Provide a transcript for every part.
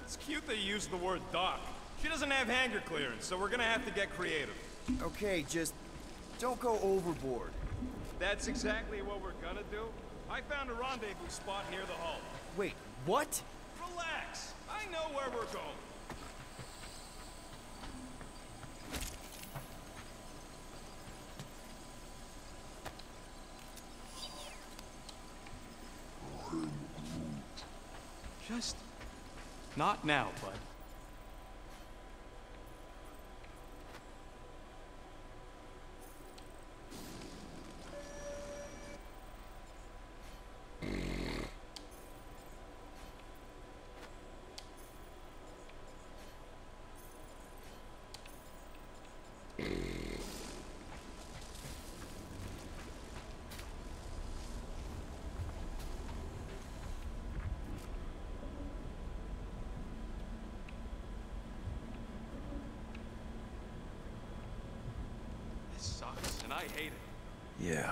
It's cute that you use the word dock. She doesn't have hangar clearance, so we're gonna have to get creative. Okay, just don't go overboard. That's exactly what we're gonna do. I found a rendezvous spot near the hull. Wait, what? Relax. I know where we're going. Just not now, bud. Sucks, and I hate it. Yeah.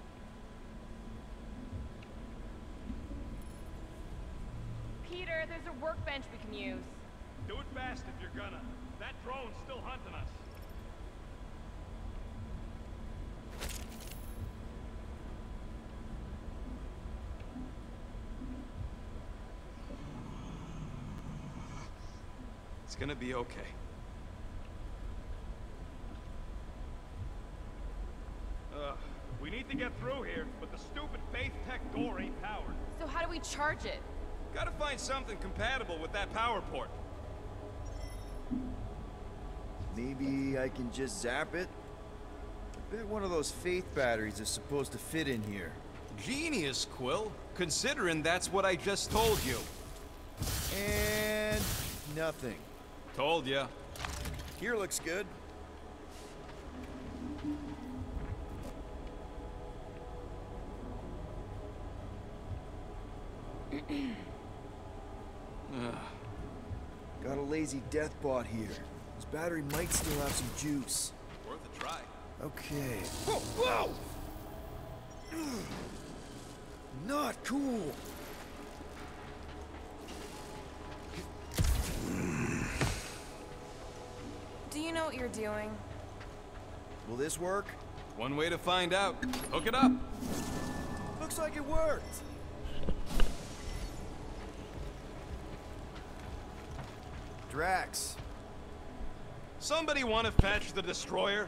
Peter, there's a workbench we can use. Do it fast if you're gonna. That drone's still hunting us. It's gonna be okay. We need to get through here, but the stupid Faith Tech door ain't powered. So how do we charge it? Gotta find something compatible with that power port. Maybe I can just zap it? I bet one of those Faith batteries is supposed to fit in here. Genius, Quill. Considering that's what I just told you. And nothing. Told ya. Here looks good. Got a lazy death bot here. This battery might still have some juice. Worth a try. Okay. Whoa! Whoa! Not cool. Do you know what you're doing? Will this work? One way to find out. Hook it up. Looks like it worked. Drax. Somebody want to fetch the destroyer?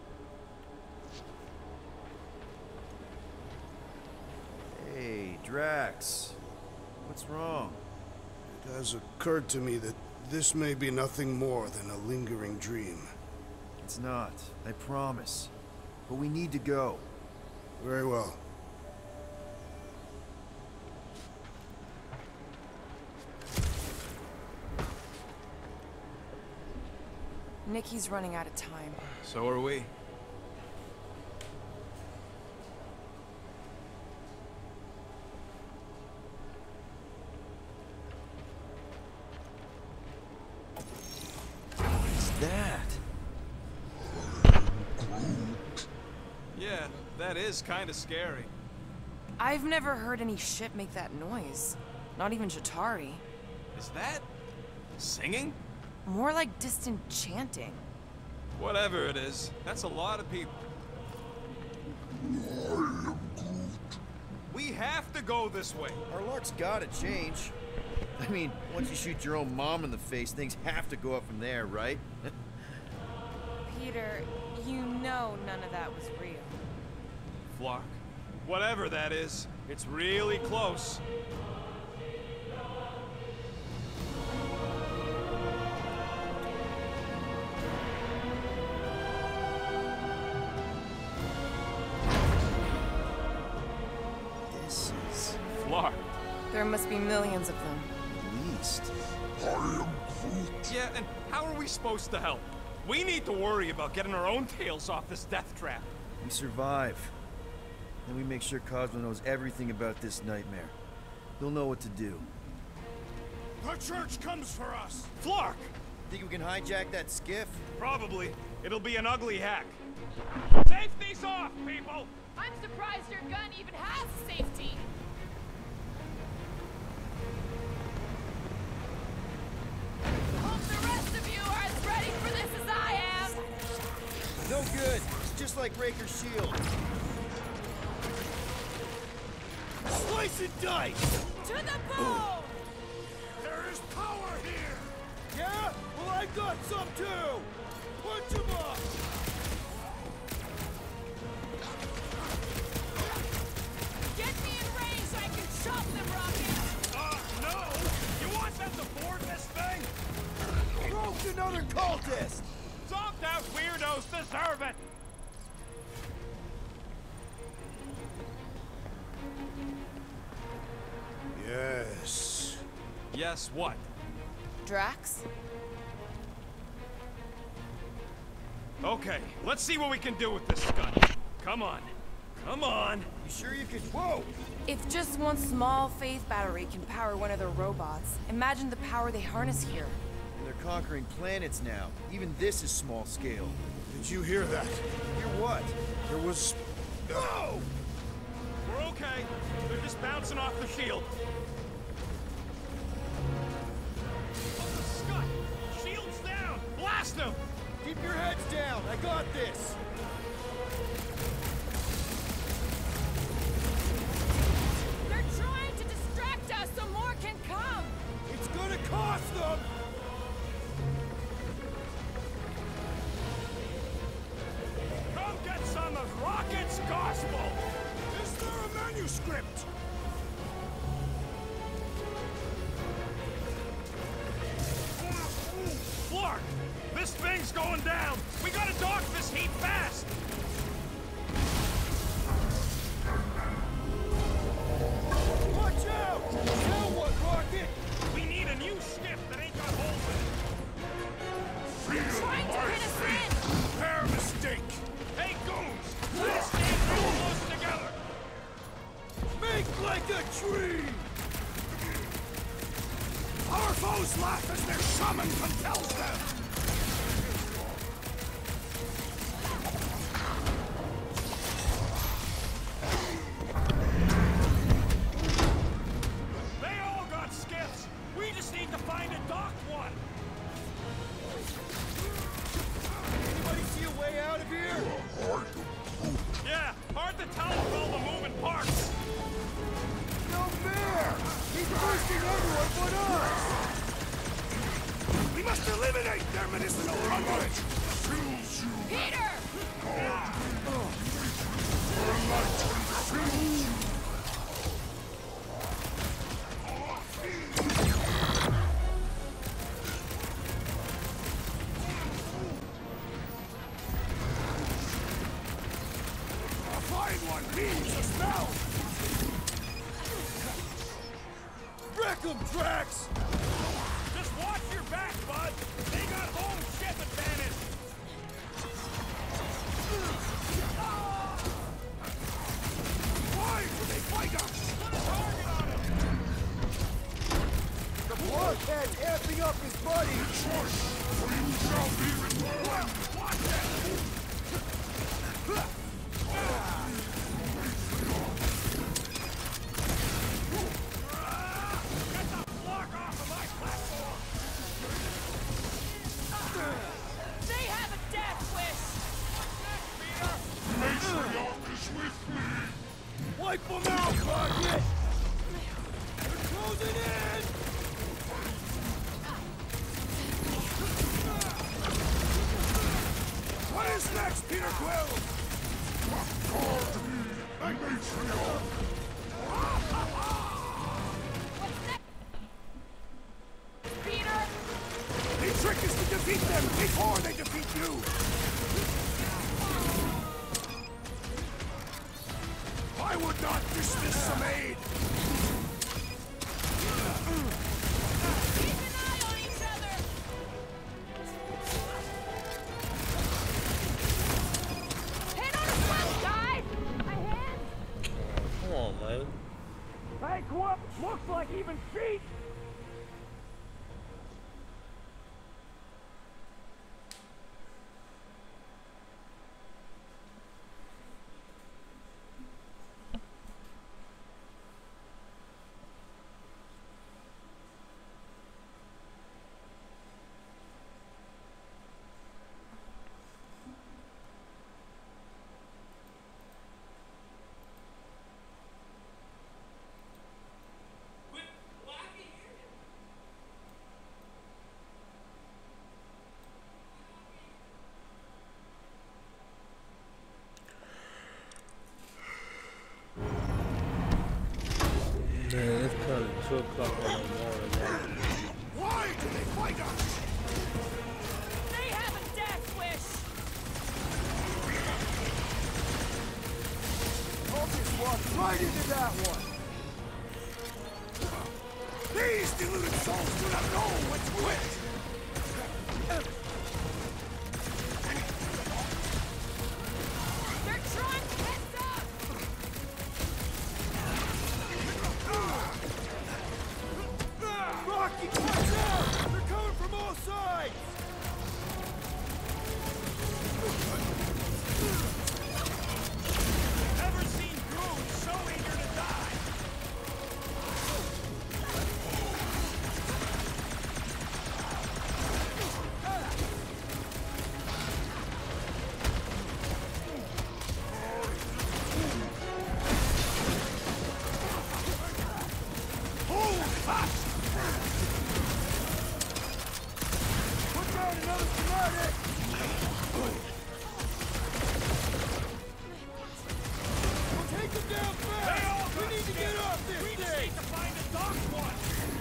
Hey, Drax. What's wrong? It has occurred to me that this may be nothing more than a lingering dream. It's not, I promise. But we need to go. Very well. Nikki's running out of time. So are we. What's that? Yeah, that is kind of scary. I've never heard any ship make that noise. Not even Chitauri. Is that singing? More like distant chanting. Whatever it is, that's a lot of people. We have to go this way. Our luck's gotta change. I mean, once you shoot your own mom in the face, things have to go up from there, right? Peter, you know none of that was real. Flark. Whatever that is, it's really close. This is... Flark. There must be millions of them. at least. Yeah, and how are we supposed to help? We need to worry about getting our own tails off this death trap. We survive. Then we make sure Cosmo knows everything about this nightmare. He'll know what to do. The church comes for us! Flark! Think we can hijack that skiff? Probably. It'll be an ugly hack. Safety's off, people! I'm surprised your gun even has safety. just like Raker's shield. Slice and dice! To the bone! There is power here! Yeah? Well, I got some too! Punch him up! Get me in range so I can chop them, Rocket! No! You want them to board this thing? Broke another cultist! Zonked out weirdos deserve it! Yes. Yes, what? Drax? Okay, let's see what we can do with this scud. Come on. Come on! You sure you could? Whoa! If just one small faith battery can power one of their robots, imagine the power they harness here. They're conquering planets now. Even this is small scale. Did you hear that? Hear what? There was... Whoa! We're okay. They're just bouncing off the shield. Oh, the scud! Shield's down! Blast them! Keep your heads down. I got this. They're trying to distract us so more can come! It's gonna cost them! Come get some of Rocket's gospel! Is there a manuscript? Flark! This thing's going down! We gotta dock this heat fast! Watch out! Now what, Rocket? We need a new ship that ain't got holes in it! Trying to hit us in! Fair mistake. Hey, goons! Let's stand real close together! Make like a tree! Our foes laugh as their shaman compels them. They all got skiffs! We just need to find a docked one! Anybody see a way out of here? Yeah, hard to tell with all the moving parts! No fair! He's bursting everyone but us! We must eliminate their medicinal coverage. Peter! A fine one needs a spell. Wreck 'em, Drax! Just watch your back, bud! They got home ship advantage! Why do they fight us? Put a target on him! The blockhead's amping up his buddy! Watch it! Get the block off of my platform! They have a death wish! Wipe them out, Rocket! They're closing in! What is next, Peter Quill? Peter! The trick is to defeat them before they defeat you. I would not dismiss some aid. Keep an eye on each other! Hit on a front, guys! My hand! Come on, man. Hey, Quip! Looks like even feet! right into that one. These deluded souls do not know what to quit! They're trying to heads up! Rocky, watch out! They're coming from all sides! Never seen goons so eager to die! Hold fast! Put down another schematic! Take them down They fast! all We need to get off this We just thing! need to find a dock one!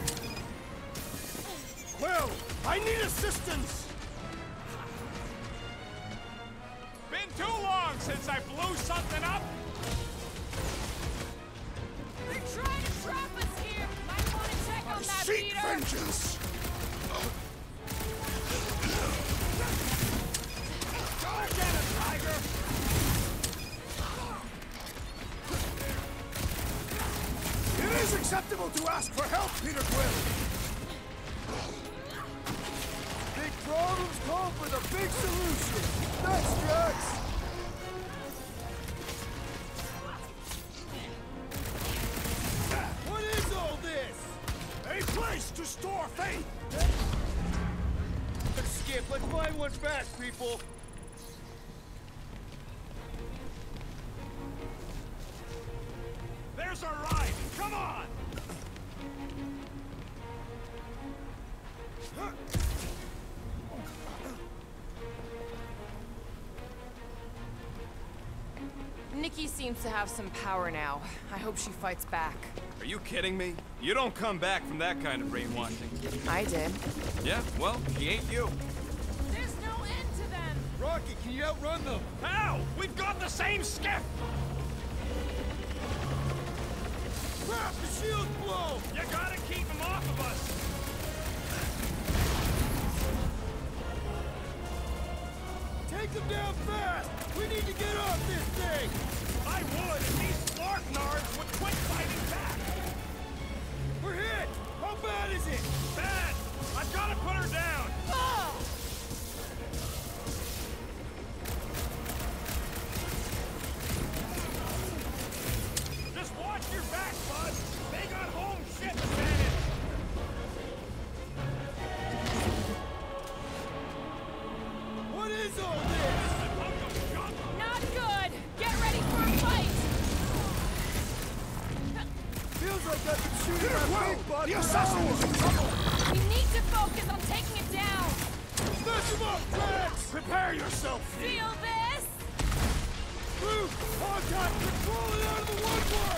Well, I need assistance! Been too long since I blew something up! They're trying to trap us here! Might want to check on that, Seek Peter! vengeance! Go get it, Tiger! It is acceptable to ask for help, Peter Quill! Big problems call for the big solution! Thanks, Drax! What is all this? A place to store faith! Skip, let's find one fast, people! There's our ride! Come on! Nikki seems to have some power now. I hope she fights back. Are you kidding me? You don't come back from that kind of brainwashing. I did. Yeah, well, he ain't you. There's no end to them! Rocky, can you outrun them? How? We've got the same skiff! Crap, the shield's blown! You gotta keep him off of us! Take them down fast! We need to get off this thing! I would if these Slarknards would quit fighting back! We're hit! How bad is it? Bad! I've gotta put her down! Oh! Just watch your back, bud! They got home shit advantage! What is all this? Not good! Get ready for a fight! Feels like I've been shooting Peter at Quill! Big Bud The for assassin hours. is in trouble! We need to focus on taking it down! Smash him up, Drax! Prepare yourself! Feel this? Luke, contact! We're crawling out of the woodwork!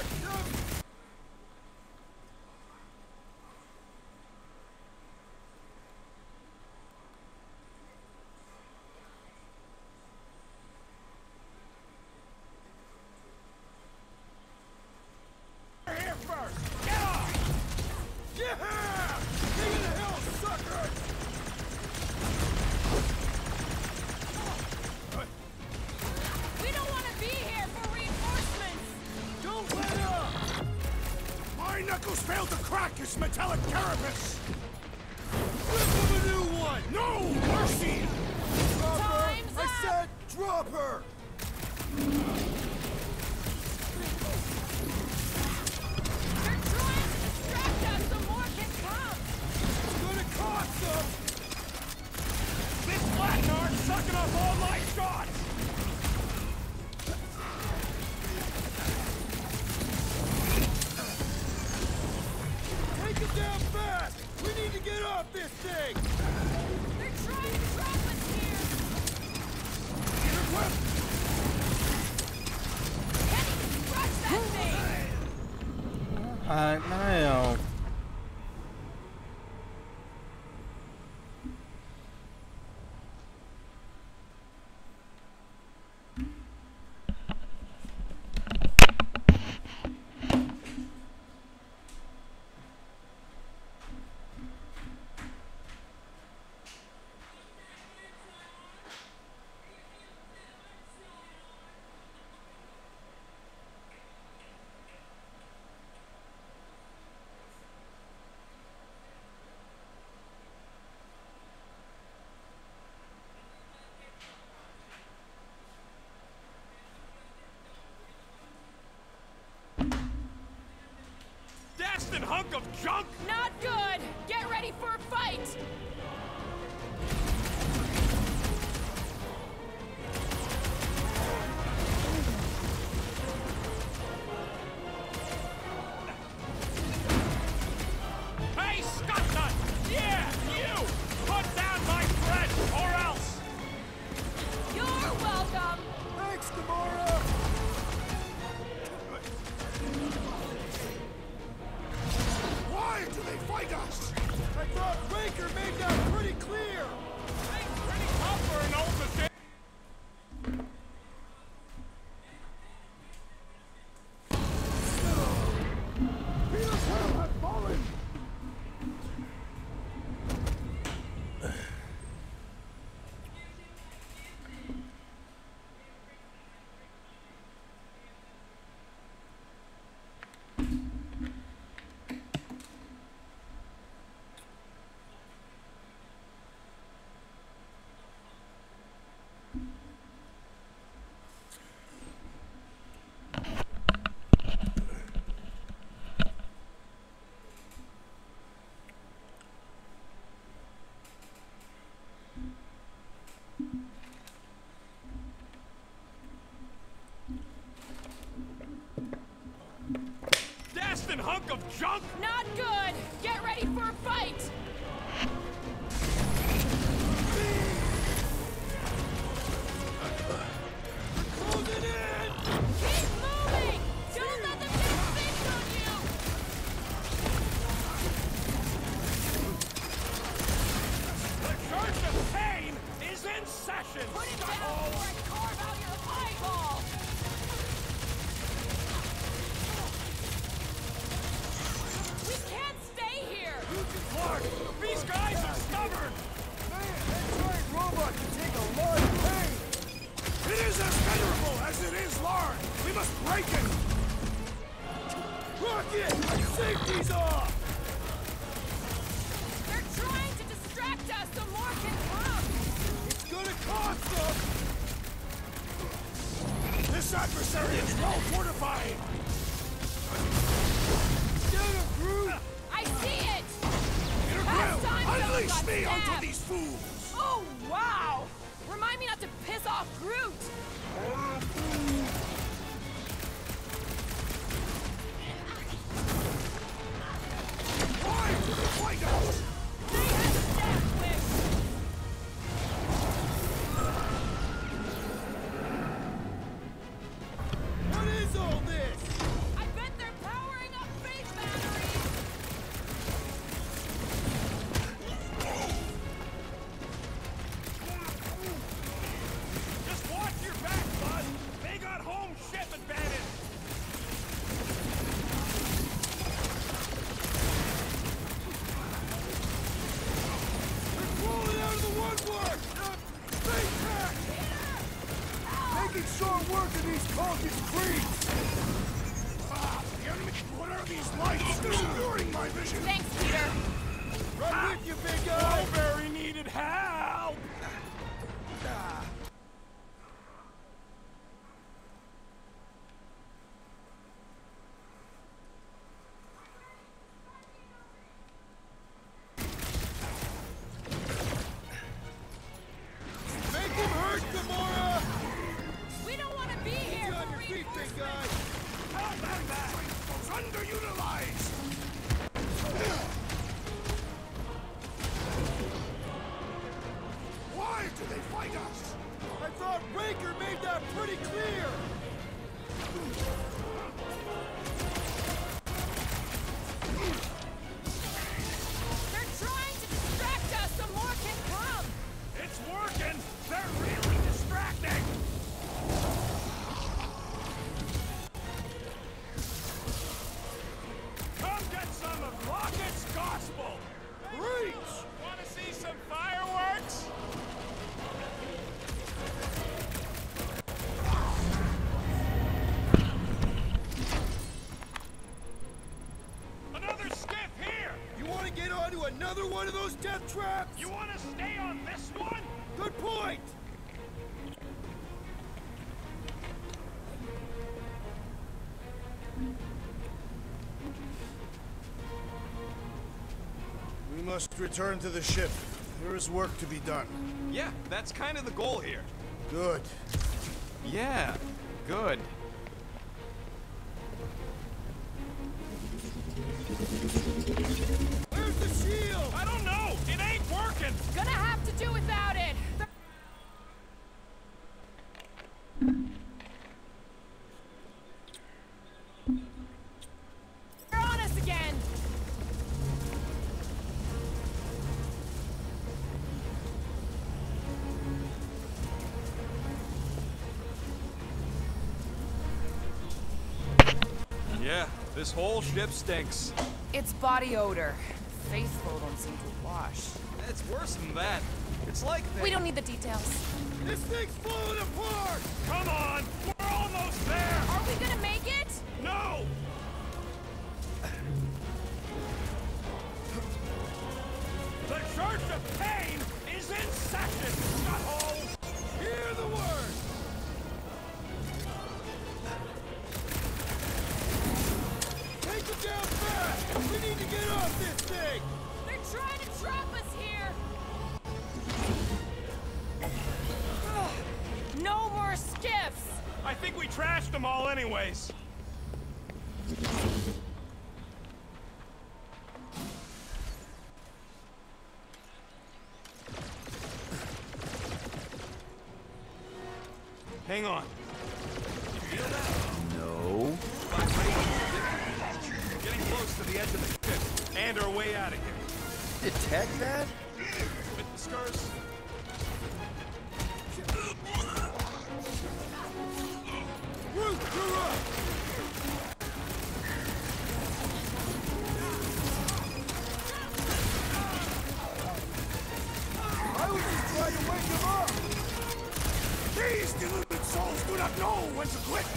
Here first! Get off! Yeah! King of the hill, sucker! We don't want to be here for reinforcements! Don't let up! My knuckles failed to crack his metallic carapace! Flip him a new one! No mercy! Drop her! Time's I up! said drop her! They're trying to distract us so more can come! It's gonna cost them! This Blacknard's sucking up all my shots! Take him down fast! We need to get off this thing! They're trying to trap us here! Peter Quill! Can't even scratch that thing! now. junk! Not good! Get ready for a fight! Hey, Scuttnut! Yeah, you! Put down my friend, or else! You're welcome! Thanks, Gamora! Why do they fight us? I thought Raker made that pretty clear! Things pretty tough for an old mistake. Peter's will has fallen! Dastin' hunk of junk! Not good! Get ready for a fight! Closing in! Keep moving! Don't let them get a fix on you! The Church of Pain is in session! Put it down before I carve out your eyeball! We can't stay here! Clark, these guys are stubborn! Man, that giant robot can take a lot of pain! It is as venerable as it is large! We must break it! Rocket! Safety's off! They're trying to distract us so more can come! It's gonna cost us! This adversary is well fortified! Get him, Groot! I see it! Peter Last Quill, time someone unleash got me onto stabbed. these fools! Oh, wow! Remind me not to piss off Groot! Why do they fight us? They have death wish! What is all this? I bet they're powering up phase batteries! Just watch your back, bud! They got home ship advantage! They're crawling out of the woodwork! Stay back! Making short work of these Cultist creeps! Ah, the enemy! What are these lights? They're obscuring my vision! Thanks, Peter! Right with you, big guy! Very needed help! Make him hurt, Gamora! We don't want to be here Get on for your feet, big reinforcements! guy! Help them back! Underutilized! Why do they fight us? I thought Raker made that pretty clear! They're trying to distract us so more can come! It's working! They're really distracting! Come get some of Rocket's gospel! Reach! Want to see some fireworks? Another skiff here! You want to get onto another one of those death traps? You want to stay on this one? Good point! must return to the ship. There is work to be done. Yeah, that's kind of the goal here. Good. Yeah, good. Where's the shield? I don't know! It ain't working! Gonna have to do without it. They're on us again. Yeah, this whole ship stinks. It's body odor. Faithful don't seem to wash. It's worse than that. It's like they... We don't need the details. This thing's falling apart! Come on! We're almost there! Are we gonna make it? No! The Church of Pain is in session! Butthole! Hear the word! Take it down fast! We need to get off this thing! They're trying to trap us here. No more skiffs. I think we trashed them all anyways. Hang on. You feel that? No. We're getting close to the edge of the ship and our way out of here. Detect that? With the skirts. Root, you're up! I was just trying to wake him up! These deluded souls do not know when to quit!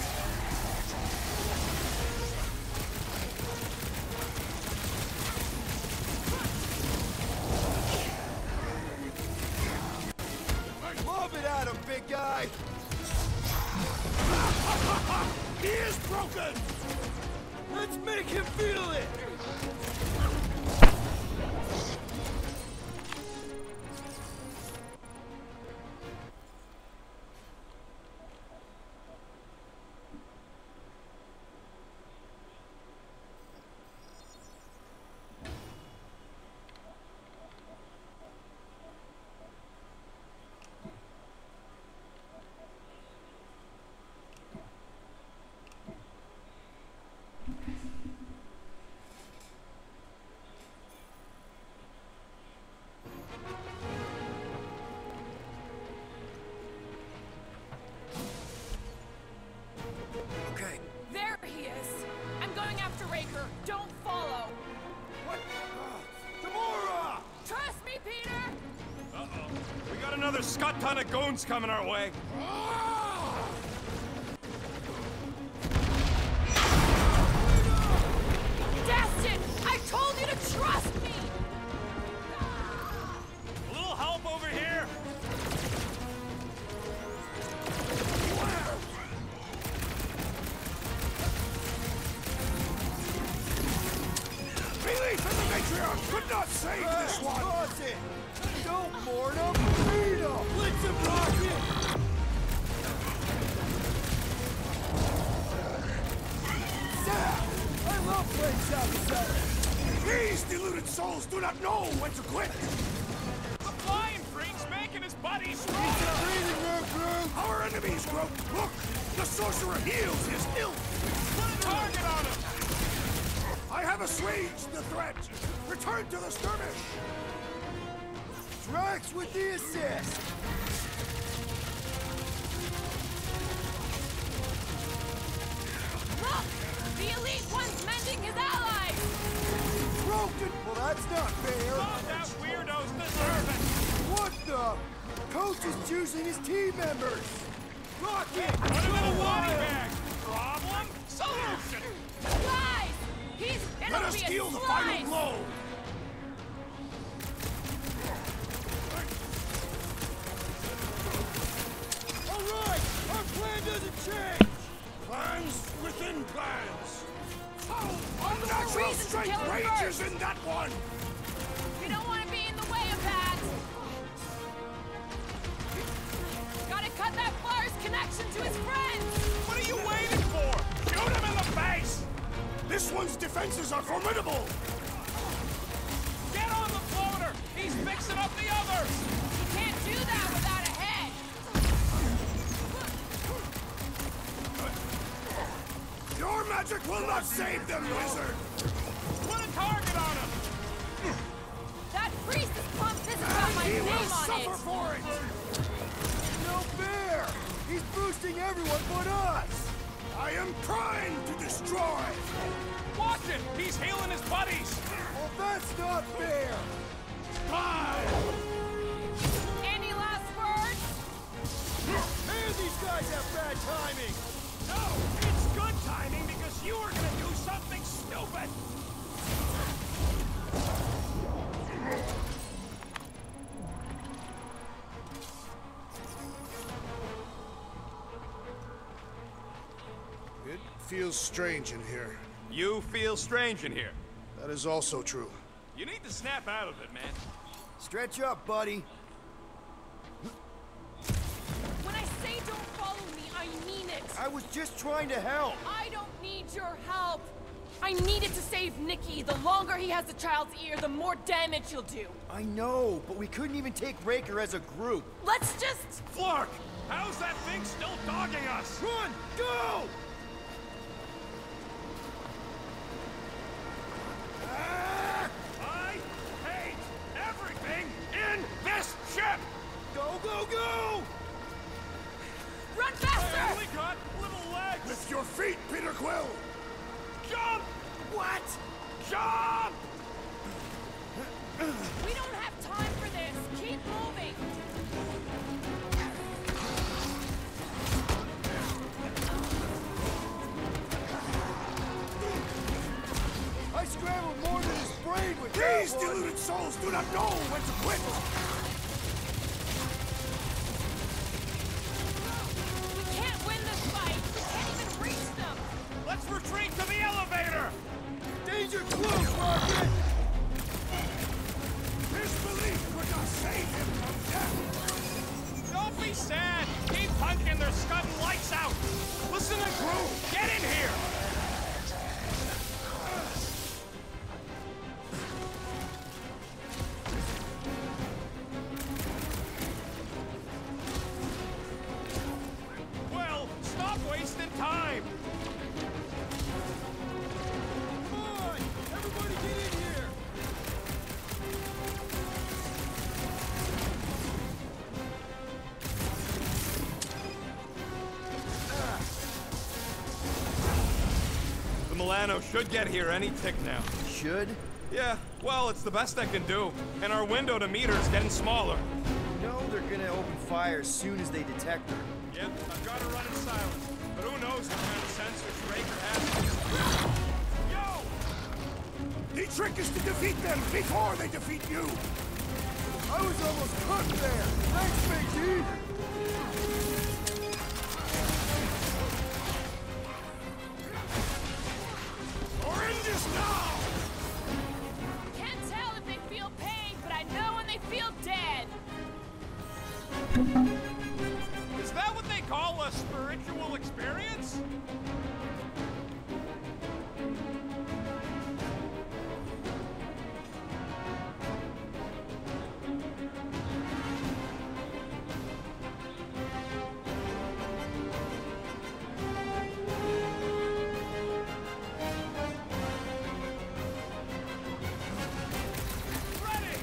Lob it at him, big guy! He is broken! Let's make him feel it! Okay. There he is. I'm going after Raker. Don't follow. What? Gamora! Trust me, Peter. Uh-oh. We got another scut ton of goons coming our way. Destin, I told you to trust me. A little help over here. Belief in the Matriarch could not save this one! Pause it! Don't mourn him! Beat him! Blitz him, Rocket! Zap! I love playing South Cellar! These deluded souls do not know when to quit! The flying freak's making his buddy He's stronger. breathing room through! Our enemies, Groot! Look! The sorcerer heals his ill! Put a target on him. I have assuaged the threat! Return to the skirmish! Drax with the assist! Look, the Elite One's mending his allies. Broken! Well, that's not fair! Oh, that weirdo's deserve it. What the? Coach is choosing his team members! Rocket! Put him in a body bag. Problem? Solution. Guys, he's Let gonna us be a deal the slice. final blow! Alright! Our plan doesn't change! Plans within plans! Oh, unnatural reason to strength kill him rages first. in that one! You don't defenses are formidable! Get on the floater! He's fixing up the others! You can't do that without a head! Your magic will not save them, wizard! Put a target on him! That priest is pumped this got my He name will on suffer it! for it! No fair! He's boosting everyone but us! I am trying to destroy! Watch it! He's healing his buddies! Well, that's not fair! Any last words? Man, these guys have bad timing! No! It's good timing because you are gonna do something stupid! It feels strange in here. You feel strange in here. That is also true. You need to snap out of it, man. Stretch up, buddy. When I say don't follow me, I mean it! I was just trying to help. I don't need your help! I needed to save Nicky. The longer he has the child's ear, the more damage he'll do. I know, but we couldn't even take Raker as a group. Let's just... Flark! How's that thing still dogging us? Run! Go! I hate everything in this ship! Go, go, go! Run I faster! only got little legs! Lift your feet, Peter Quill! Jump! What? Jump! We don't have time for this. Keep moving. I scrambled more than his brain with These that one. deluded souls do not know when to quit! We can't win this fight. We can't even reach them. Let's retreat to the elevator! Danger close, Rocket! His belief could not save him from death! Don't be sad! Keep punking, they're scudding lights out! Listen to Groove! Get in here! Well, stop wasting time! Come on! Everybody get in here! The Milano should get here any tick now. Should? Yeah, well, it's the best I can do. And our window to meet her is getting smaller. You know they're gonna open fire as soon as they detect her. Yep, I've got to run in silence. But who knows what kind of sensors Raker has. Yo! The trick is to defeat them before they defeat you! I was almost cooked there! Thanks, matey! Horrendous now! Can't tell if they feel pain, but I know when they feel dead. Is that what they call a spiritual experience? Ready!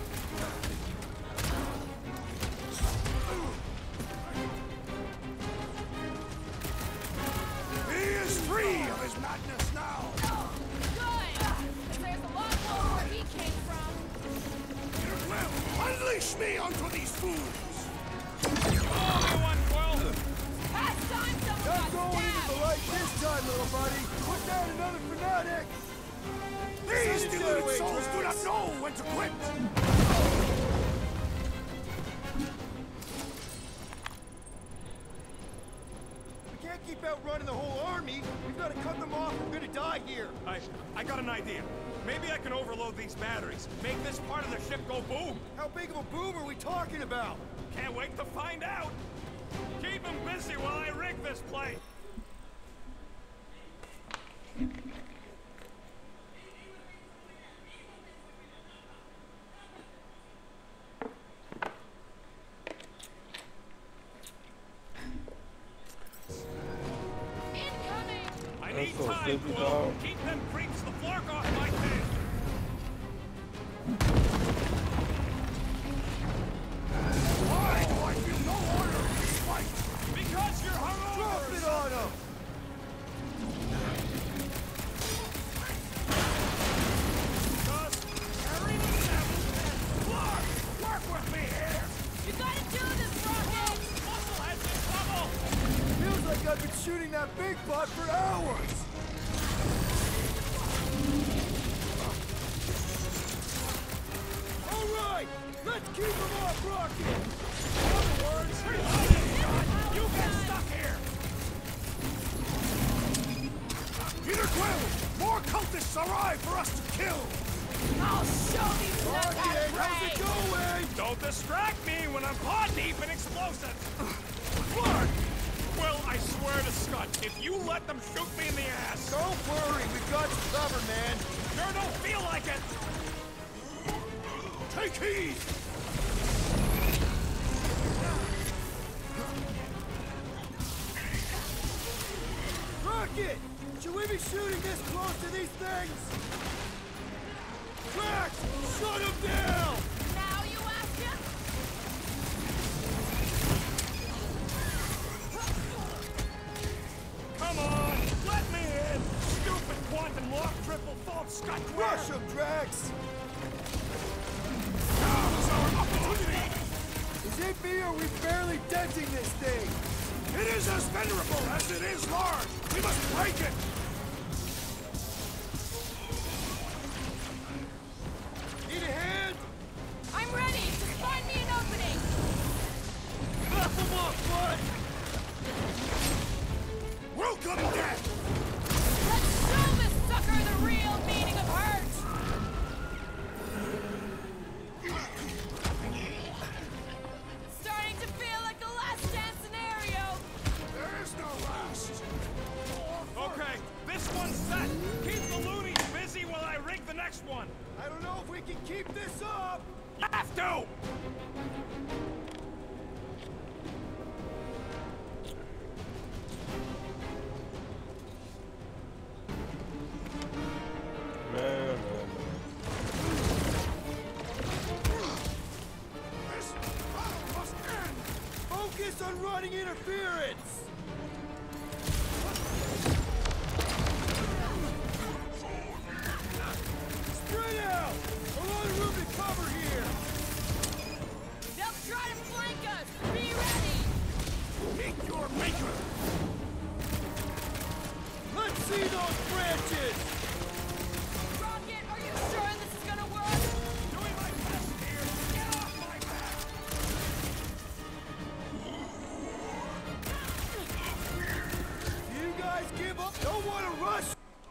He is free of his madness now! Good! 'Cause there's a lot more where he came from. Peter Quill, unleash me onto these fools! Everyone, Quill! Past time someone Not got going into the stabbed! light this time, little buddy! Put down another fanatic! These Send it deluded their way, souls do not Drax. know when to quit! We can't keep outrunning the whole army! We've got to cut them off, we're gonna die here! I got an idea. Maybe I can overload these batteries. Make this part of the ship go boom. How big of a boom are we talking about? Can't wait to find out. Keep them busy while I rig this place. Well, keep them creeps the flark off my tail. Why do I feel no order in this fight? Because you're hungover! Drop it on him! Just carry the seven and flark! Work with me here! You gotta do this, Rocket! Muscle has been trouble! Feels like I've been shooting that big butt for hours! Alright! Let's keep him off Rocket! In other words, you get stuck here! Peter Quill! More cultists arrive for us to kill! I'll show these nuts how Rocket, to how's it pray! going? Don't distract me when I'm paw deep in explosives! Clark! Well, I swear to Scott, if you let them shoot me in the ass... Don't worry, we've got you covered, man! Sure don't feel like it! Take heed! Rocket! Should we be shooting this close to these things? Drax! Shut him down! Now you ask him? Come on, let me in! Stupid quantum lock triple fault Scott! Rush him, Drax! Now's our opportunity! Is it me or are we barely denting this thing? It is as venerable as it is large! We must break it! Need a hand? I'm ready! Just find me an opening! Knock him off, bud! Welcome, death! Let's show this sucker the real meaning of hurt! Starting to feel like a last dance scenario! There is no last! Okay, this one's set! Keep the loonies busy while I rig the next one! I don't know if we can keep this up! You have to! Man, This battle must end! Focus on running interference! Spread out! A lot of room to cover here! They'll try to flank us! Be ready! Meet your maker! Let's see those branches! Rocket, are you sure this is gonna work? Doing my best here! Get off my back! You guys give up? Don't want to rush?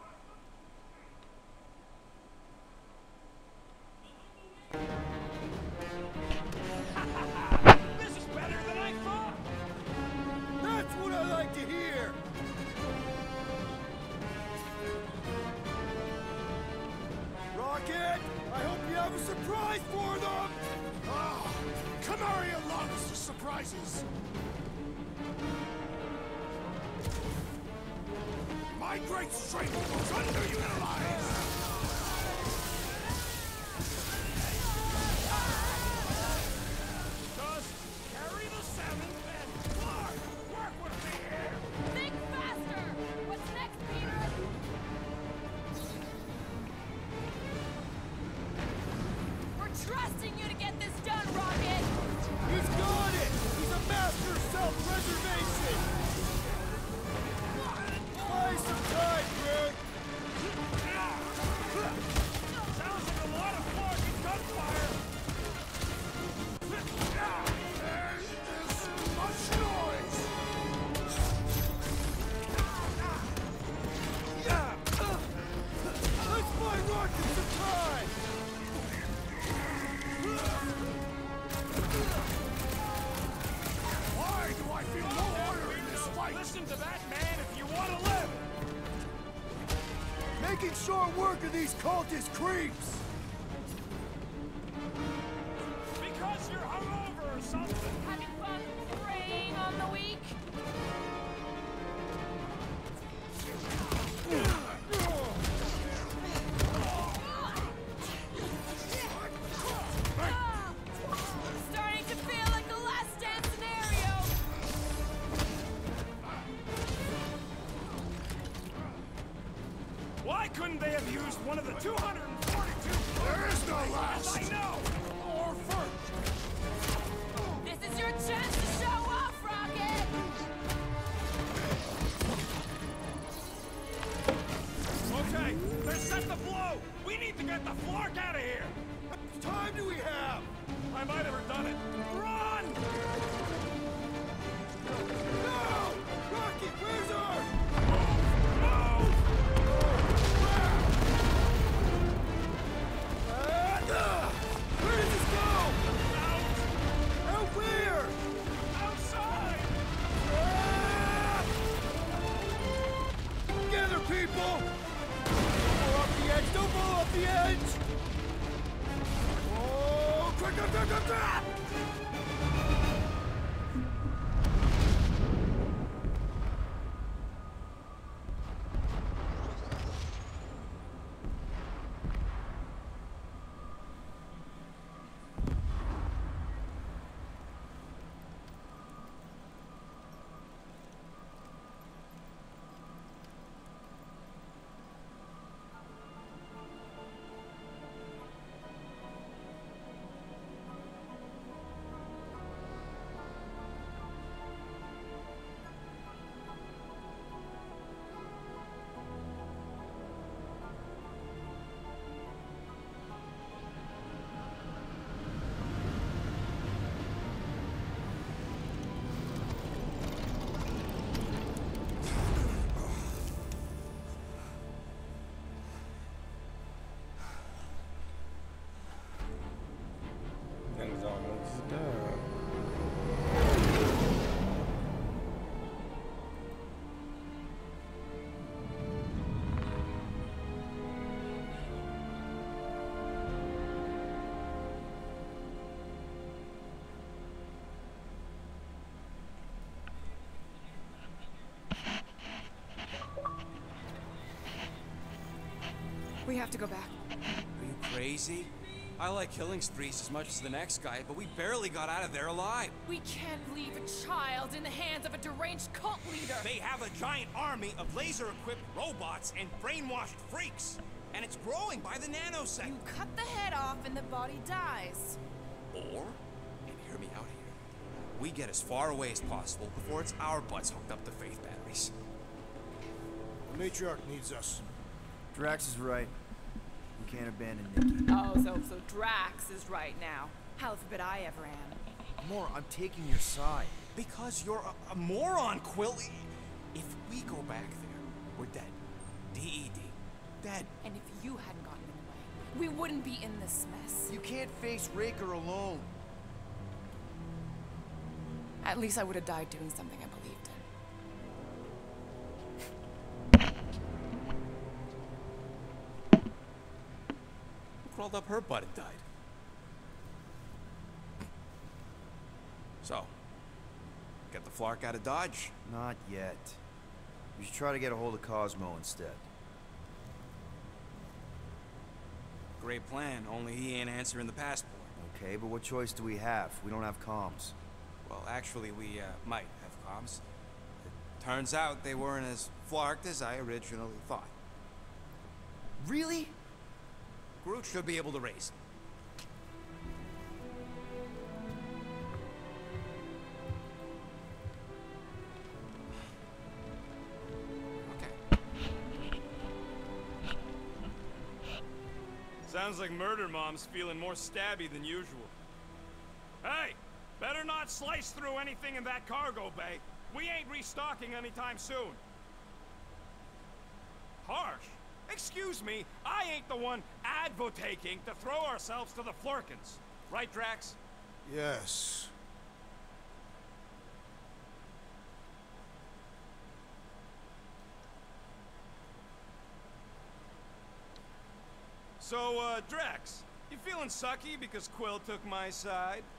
This is better than I thought! That's what I like to hear! Rocket, I hope you have a surprise for them! Ah, Canaria loves the surprises! My great strength was underutilized! Just carry the seven and flark! Work with me here! Think faster! What's next, Peter? We're trusting you to get this done, Rocket! He's got it! He's a master of self-preservation! Buy some time, Greg! Sounds like a lot of flark and gunfire! There is much noise! Let's buy Rocket some time! Why do I feel no order in this fight? Listen to that man if you want to live! Making short work of these cultist creeps! Because you're hungover or something! Having fun preying on the weak? couldn't they have used one of the 242? There is no last! I know! Or first! This is your chance to show off, Rocket! Okay, they're set to blow! We need to get the Flark out of here! How much time do we have? I might have done it. Run! No! Rocky, where's our... Move! Where does this go? Out! Out where? Outside! Together, people! Don't blow off the edge! Don't blow off the edge! Oh, quick, quick, quick, quick, quick! Things almost done. We have to go back. Are you crazy? I like killing sprees as much as the next guy, but we barely got out of there alive. We can't leave a child in the hands of a deranged cult leader. They have a giant army of laser-equipped robots and brainwashed freaks. And it's growing by the nanosecond. You cut the head off and the body dies. Or, and hear me out here, we get as far away as possible before it's our butts hooked up to faith batteries. The matriarch needs us. Drax is right. We can't abandon Nikki. Oh, so Drax is right now. Hell forbid I ever am. More, I'm taking your side. Because you're a moron, Quill. If we go back there, we're dead. D-E-D. Dead. And if you hadn't gotten in the way, we wouldn't be in this mess. You can't face Raker alone. At least I would have died doing something I believed in. Crawled up her butt and died. So, get the Flark out of Dodge? Not yet. We should try to get a hold of Cosmo instead. Great plan, only he ain't answering the passport. Okay, but what choice do we have? We don't have comms. Well, actually, we might have comms. It turns out they weren't as flarked as I originally thought. Really? Groot should be able to raise them. Sounds like Murder Mom's feeling more stabby than usual. Hey, better not slice through anything in that cargo bay. We ain't restocking anytime soon. Harsh? Excuse me, I ain't the one advocating to throw ourselves to the Flurkins. Right, Drax? Yes. So, Drax, you feeling sucky because Quill took my side?